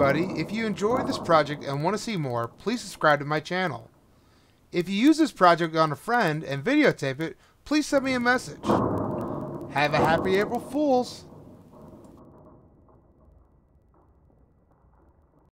everybody, if you enjoyed this project and want to see more, please subscribe to my channel. If you use this project on a friend and videotape it, please send me a message. Have a happy April Fools!